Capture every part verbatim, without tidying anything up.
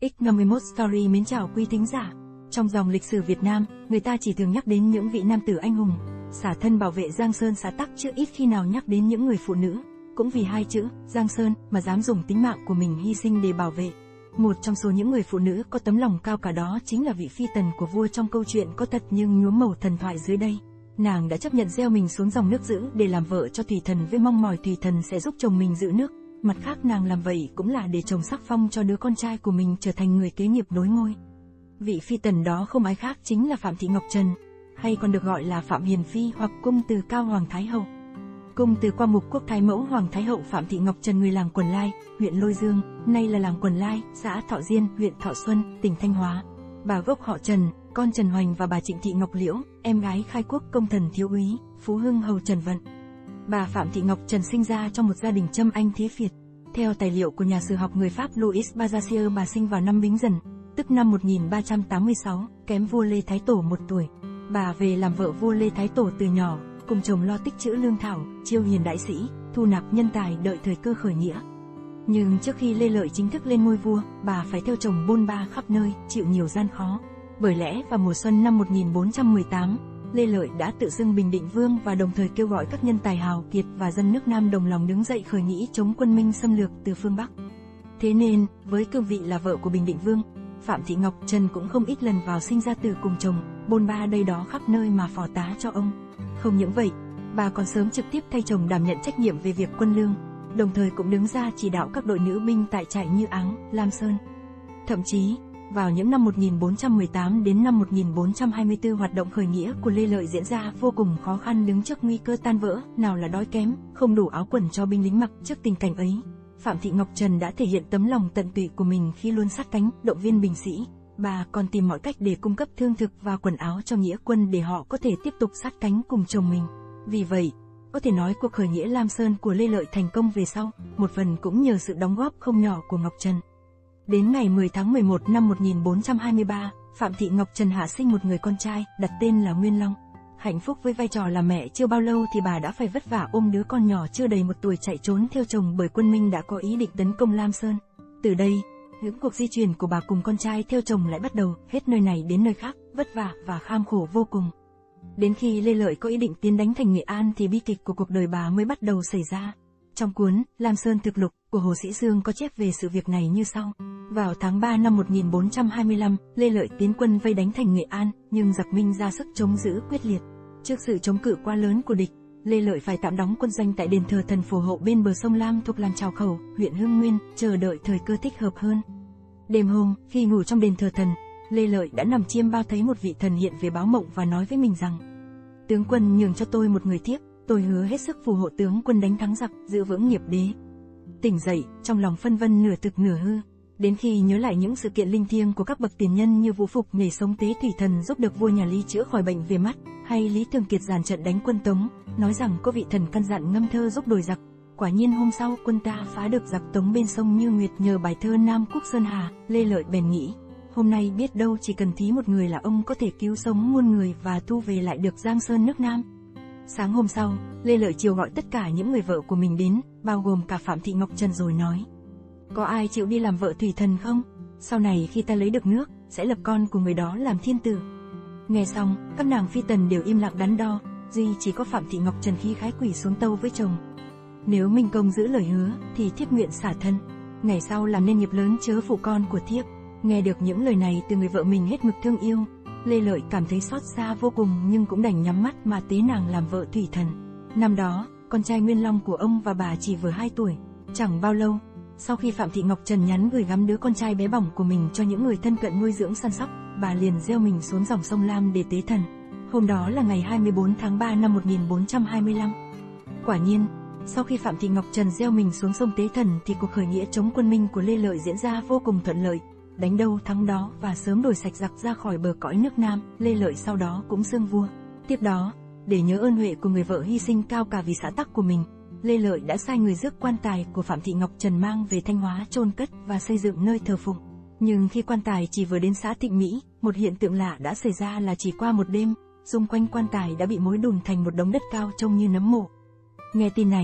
ích năm mươi mốt Story mến chào quý thính giả. Trong dòng lịch sử Việt Nam, người ta chỉ thường nhắc đến những vị nam tử anh hùng, xả thân bảo vệ Giang Sơn xã tắc chứ ít khi nào nhắc đến những người phụ nữ, cũng vì hai chữ Giang Sơn mà dám dùng tính mạng của mình hy sinh để bảo vệ. Một trong số những người phụ nữ có tấm lòng cao cả đó chính là vị phi tần của vua trong câu chuyện có thật nhưng nhuốm màu thần thoại dưới đây. Nàng đã chấp nhận gieo mình xuống dòng nước dữ để làm vợ cho thủy thần với mong mỏi thủy thần sẽ giúp chồng mình giữ nước. Mặt khác nàng làm vậy cũng là để chồng sắc phong cho đứa con trai của mình trở thành người kế nghiệp nối ngôi. Vị phi tần đó không ai khác chính là Phạm Thị Ngọc Trần, hay còn được gọi là Phạm Hiền Phi hoặc cung từ Cao Hoàng Thái Hậu. Cung từ qua mục quốc thái mẫu Hoàng Thái Hậu Phạm Thị Ngọc Trần, người làng Quần Lai, huyện Lôi Dương, nay là làng Quần Lai, xã Thọ Diên, huyện Thọ Xuân, tỉnh Thanh Hóa. Bà gốc họ Trần, con Trần Hoành và bà Trịnh Thị Ngọc Liễu, em gái khai quốc công thần thiếu úy, Phú Hưng hầu Trần Vận. Bà Phạm Thị Ngọc Trần sinh ra trong một gia đình Châm Anh Thế Việt. Theo tài liệu của nhà sử học người Pháp Louis Barjacier, bà sinh vào năm Bính Dần, tức năm một nghìn ba trăm tám mươi sáu, kém vua Lê Thái Tổ một tuổi. Bà về làm vợ vua Lê Thái Tổ từ nhỏ, cùng chồng lo tích trữ lương thảo, chiêu hiền đại sĩ, thu nạp nhân tài đợi thời cơ khởi nghĩa. Nhưng trước khi Lê Lợi chính thức lên ngôi vua, bà phải theo chồng bôn ba khắp nơi, chịu nhiều gian khó. Bởi lẽ vào mùa xuân năm một nghìn bốn trăm mười tám, Lê Lợi đã tự xưng Bình Định Vương và đồng thời kêu gọi các nhân tài hào kiệt và dân nước Nam đồng lòng đứng dậy khởi nghĩa chống quân Minh xâm lược từ phương Bắc. Thế nên, với cương vị là vợ của Bình Định Vương, Phạm Thị Ngọc Trần cũng không ít lần vào sinh ra tử cùng chồng, bôn ba đây đó khắp nơi mà phò tá cho ông. Không những vậy, bà còn sớm trực tiếp thay chồng đảm nhận trách nhiệm về việc quân lương, đồng thời cũng đứng ra chỉ đạo các đội nữ binh tại trại Như Áng, Lam Sơn. Thậm chí, vào những năm một nghìn bốn trăm mười tám đến năm một nghìn bốn trăm hai mươi tư, hoạt động khởi nghĩa của Lê Lợi diễn ra vô cùng khó khăn, đứng trước nguy cơ tan vỡ, nào là đói kém, không đủ áo quần cho binh lính mặc. Trước tình cảnh ấy, Phạm Thị Ngọc Trần đã thể hiện tấm lòng tận tụy của mình khi luôn sát cánh, động viên binh sĩ. Bà còn tìm mọi cách để cung cấp thương thực và quần áo cho nghĩa quân để họ có thể tiếp tục sát cánh cùng chồng mình. Vì vậy, có thể nói cuộc khởi nghĩa Lam Sơn của Lê Lợi thành công về sau, một phần cũng nhờ sự đóng góp không nhỏ của Ngọc Trần. Đến ngày mười tháng mười một năm một nghìn bốn trăm hai mươi ba, Phạm Thị Ngọc Trần hạ sinh một người con trai, đặt tên là Nguyên Long. Hạnh phúc với vai trò là mẹ chưa bao lâu thì bà đã phải vất vả ôm đứa con nhỏ chưa đầy một tuổi chạy trốn theo chồng bởi quân Minh đã có ý định tấn công Lam Sơn. Từ đây, những cuộc di chuyển của bà cùng con trai theo chồng lại bắt đầu, hết nơi này đến nơi khác, vất vả và kham khổ vô cùng. Đến khi Lê Lợi có ý định tiến đánh thành Nghệ An thì bi kịch của cuộc đời bà mới bắt đầu xảy ra. Trong cuốn Lam Sơn Thực Lục của Hồ Sĩ Sương có chép về sự việc này như sau. Vào tháng ba năm một nghìn bốn trăm hai mươi lăm, Lê Lợi tiến quân vây đánh thành Nghệ An, nhưng giặc Minh ra sức chống giữ quyết liệt. Trước sự chống cự quá lớn của địch, Lê Lợi phải tạm đóng quân doanh tại đền thờ thần Phổ Hậu bên bờ sông Lam thuộc làng Trào Khẩu, huyện Hưng Nguyên, chờ đợi thời cơ thích hợp hơn. Đêm hôm, khi ngủ trong đền thờ thần, Lê Lợi đã nằm chiêm bao thấy một vị thần hiện về báo mộng và nói với mình rằng: tướng quân nhường cho tôi một người thiếp, tôi hứa hết sức phù hộ tướng quân đánh thắng giặc, giữ vững nghiệp đế. Tỉnh dậy, trong lòng phân vân nửa thực nửa hư. Đến khi nhớ lại những sự kiện linh thiêng của các bậc tiền nhân như Vũ Phục nhảy sông tế thủy thần giúp được vua nhà Lý chữa khỏi bệnh về mắt, hay Lý Thường Kiệt dàn trận đánh quân Tống, nói rằng có vị thần căn dặn ngâm thơ giúp đuổi giặc. Quả nhiên hôm sau quân ta phá được giặc Tống bên sông Như Nguyệt nhờ bài thơ Nam Quốc Sơn Hà. Lê Lợi bèn nghĩ, hôm nay biết đâu chỉ cần thí một người là ông có thể cứu sống muôn người và thu về lại được Giang Sơn nước Nam. Sáng hôm sau, Lê Lợi chiều gọi tất cả những người vợ của mình đến, bao gồm cả Phạm Thị Ngọc Trần rồi nói: có ai chịu đi làm vợ thủy thần không? Sau này khi ta lấy được nước, sẽ lập con của người đó làm thiên tử. Nghe xong, các nàng phi tần đều im lặng đắn đo, duy chỉ có Phạm Thị Ngọc Trần khí khái quỳ xuống tâu với chồng: nếu Minh công giữ lời hứa, thì thiếp nguyện xả thân. Ngày sau làm nên nghiệp lớn chớ phụ con của thiếp. Nghe được những lời này từ người vợ mình hết mực thương yêu, Lê Lợi cảm thấy xót xa vô cùng nhưng cũng đành nhắm mắt mà tế nàng làm vợ thủy thần. Năm đó, con trai Nguyên Long của ông và bà chỉ vừa hai tuổi. Chẳng bao lâu, sau khi Phạm Thị Ngọc Trần nhắn gửi gắm đứa con trai bé bỏng của mình cho những người thân cận nuôi dưỡng săn sóc, bà liền gieo mình xuống dòng sông Lam để tế thần. Hôm đó là ngày hai mươi bốn tháng ba năm một nghìn bốn trăm hai mươi lăm. Quả nhiên, sau khi Phạm Thị Ngọc Trần gieo mình xuống sông tế thần thì cuộc khởi nghĩa chống quân Minh của Lê Lợi diễn ra vô cùng thuận lợi, đánh đâu thắng đó và sớm đuổi sạch giặc ra khỏi bờ cõi nước Nam. Lê Lợi sau đó cũng xưng vua. Tiếp đó, để nhớ ơn huệ của người vợ hy sinh cao cả vì xã tắc của mình, Lê Lợi đã sai người rước quan tài của Phạm Thị Ngọc Trần mang về Thanh Hóa chôn cất và xây dựng nơi thờ phụng. Nhưng khi quan tài chỉ vừa đến xã Thịnh Mỹ, một hiện tượng lạ đã xảy ra là chỉ qua một đêm, xung quanh quan tài đã bị mối đùn thành một đống đất cao trông như nấm mộ. Nghe tin này,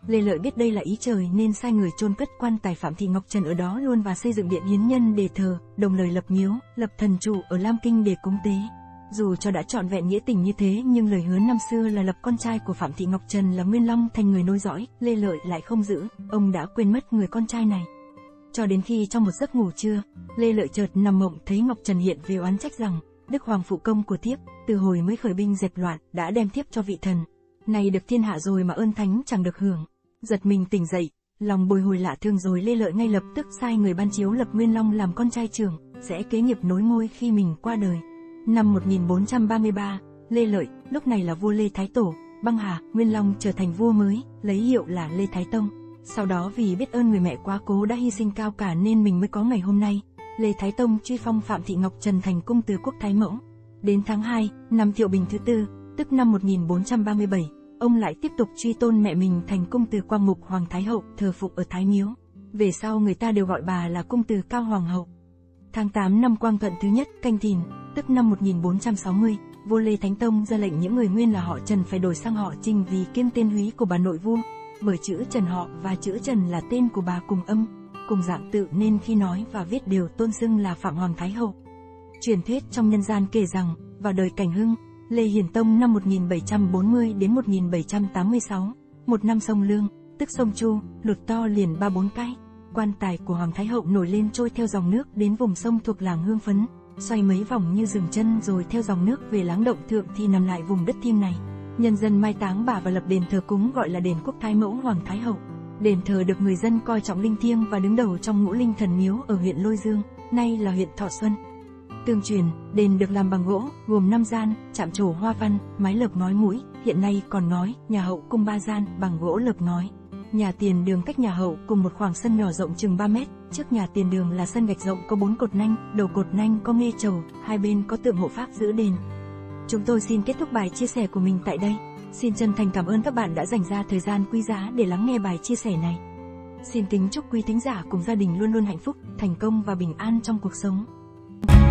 Lê Lợi biết đây là ý trời nên sai người chôn cất quan tài Phạm Thị Ngọc Trần ở đó luôn và xây dựng điện hiến nhân để thờ, đồng lời lập miếu, lập thần trụ ở Lam Kinh để cúng tế. Dù cho đã trọn vẹn nghĩa tình như thế nhưng lời hứa năm xưa là lập con trai của Phạm Thị Ngọc Trần là Nguyên Long thành người nối dõi, Lê Lợi lại không giữ, ông đã quên mất người con trai này. Cho đến khi trong một giấc ngủ trưa, Lê Lợi chợt nằm mộng thấy Ngọc Trần hiện về oán trách rằng, Đức Hoàng phụ công của thiếp, từ hồi mới khởi binh dẹp loạn, đã đem thiếp cho vị thần. Này được thiên hạ rồi mà ơn thánh chẳng được hưởng. Giật mình tỉnh dậy, lòng bồi hồi lạ thương rồi Lê Lợi ngay lập tức sai người ban chiếu lập Nguyên Long làm con trai trưởng, sẽ kế nghiệp nối ngôi khi mình qua đời. Năm một nghìn bốn trăm ba mươi ba, Lê Lợi, lúc này là vua Lê Thái Tổ, băng hà, Nguyên Long trở thành vua mới, lấy hiệu là Lê Thái Tông. Sau đó vì biết ơn người mẹ quá cố đã hy sinh cao cả nên mình mới có ngày hôm nay. Lê Thái Tông truy phong Phạm Thị Ngọc Trần thành cung từ quốc thái mẫu. Đến tháng hai, năm Thiệu Bình thứ tư, tức năm một nghìn bốn trăm ba mươi bảy, ông lại tiếp tục truy tôn mẹ mình thành cung từ Quang Mục Hoàng Thái Hậu, thờ phụng ở Thái Miếu. Về sau người ta đều gọi bà là cung từ Cao Hoàng Hậu. Tháng tám năm Quang Thuận thứ nhất, Canh Thìn, tức năm một nghìn bốn trăm sáu mươi, vua Lê Thánh Tông ra lệnh những người nguyên là họ Trần phải đổi sang họ Trinh vì kiêng tên húy của bà nội vua. Bởi chữ Trần họ và chữ Trần là tên của bà cùng âm, cùng dạng tự nên khi nói và viết đều tôn xưng là Phạm Hoàng Thái Hậu. Truyền thuyết trong nhân gian kể rằng, vào đời Cảnh Hưng, Lê Hiền Tông năm một nghìn bảy trăm bốn mươi đến một nghìn bảy trăm tám mươi sáu, một năm sông Lương, tức sông Chu, lụt to liền ba bốn cái. Quan tài của Hoàng Thái Hậu nổi lên trôi theo dòng nước đến vùng sông thuộc làng Hương Phấn, xoay mấy vòng như dừng chân rồi theo dòng nước về láng Động Thượng thì nằm lại vùng đất thiêng này. Nhân dân mai táng bà và lập đền thờ cúng gọi là đền Quốc Thái Mẫu Hoàng Thái Hậu. Đền thờ được người dân coi trọng linh thiêng và đứng đầu trong ngũ linh thần miếu ở huyện Lôi Dương, nay là huyện Thọ Xuân. Tương truyền, đền được làm bằng gỗ, gồm năm gian, chạm trổ hoa văn, mái lợp ngói mũi, hiện nay còn nói, nhà hậu cung ba gian, bằng gỗ lợp ngói. Nhà tiền đường cách nhà hậu cùng một khoảng sân nhỏ rộng chừng ba mét, trước nhà tiền đường là sân gạch rộng có bốn cột nanh, đầu cột nanh có nghê trầu, hai bên có tượng hộ pháp giữ đền. Chúng tôi xin kết thúc bài chia sẻ của mình tại đây. Xin chân thành cảm ơn các bạn đã dành ra thời gian quý giá để lắng nghe bài chia sẻ này. Xin kính chúc quý thính giả cùng gia đình luôn luôn hạnh phúc, thành công và bình an trong cuộc sống.